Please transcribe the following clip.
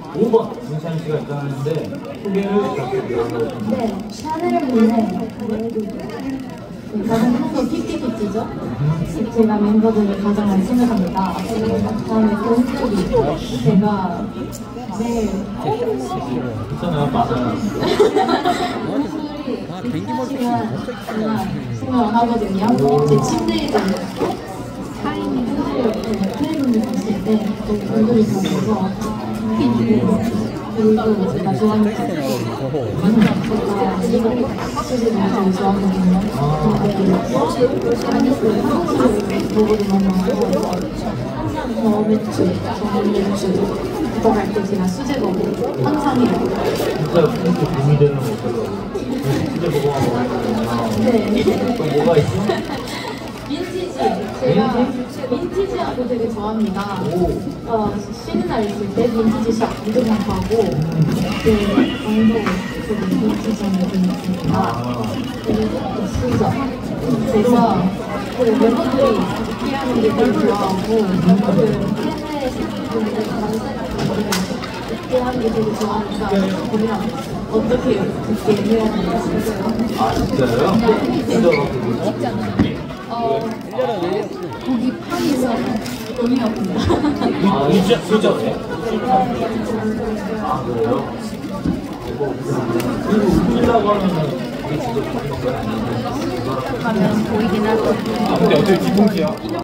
5번 문찬 씨가 입장하는데 소개를 부탁드려요. 네, 샤넬의 저는 평소 피티피티죠? 제가 멤버들을 가장 많이 생각합니다. 다음에 공격이 제가 매일 괜찮아요, 맞아요. 생각을 하거든요. 제 침대에도 팬분들 봤을 때 얼굴이 보면서 그리고 제가 좋아하는 제가 소리 너무 좋아하거든요. 보고도 너무 하고 항상 저번 매주 들어갈 때 제가 수제 보고 항상 해요. 진짜 그렇게 붐이 되는 모습으로 수제 보고 하거든요. 네. 또 뭐가 있어? 민티지. 제가 민티지하고 되게 좋아합니다. 쉬는 날 있을 때 민티지 샵 무조건 가고 방도 민티지하는 느낌이 있습니다. 그리고 수저. 제가 멤버들이 피하는 게 되게 좋아하고 해외 분들 다른 사람들이 피하는 게 되게 좋아하니까 그냥 어떻게 그렇게 해야 되는지. 아, 진짜요? 네. 거기 판에서 돈이었구나. 진짜 수저네. 아, 그래요? 그리고 웃기려고 하면은 이게 진짜 보이는 건 아니에요. 가면 보이긴 할 건데. 근데 어차피 뒷공기야.